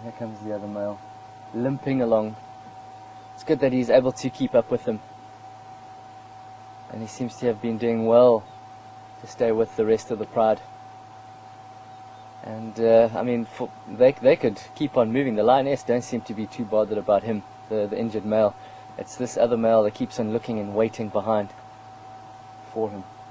Here comes the other male, limping along. It's good that he's able to keep up with them. And he seems to have been doing well to stay with the rest of the pride. And I mean, they could keep on moving. The lioness don't seem to be too bothered about him, the injured male. It's this other male that keeps on looking and waiting behind for him.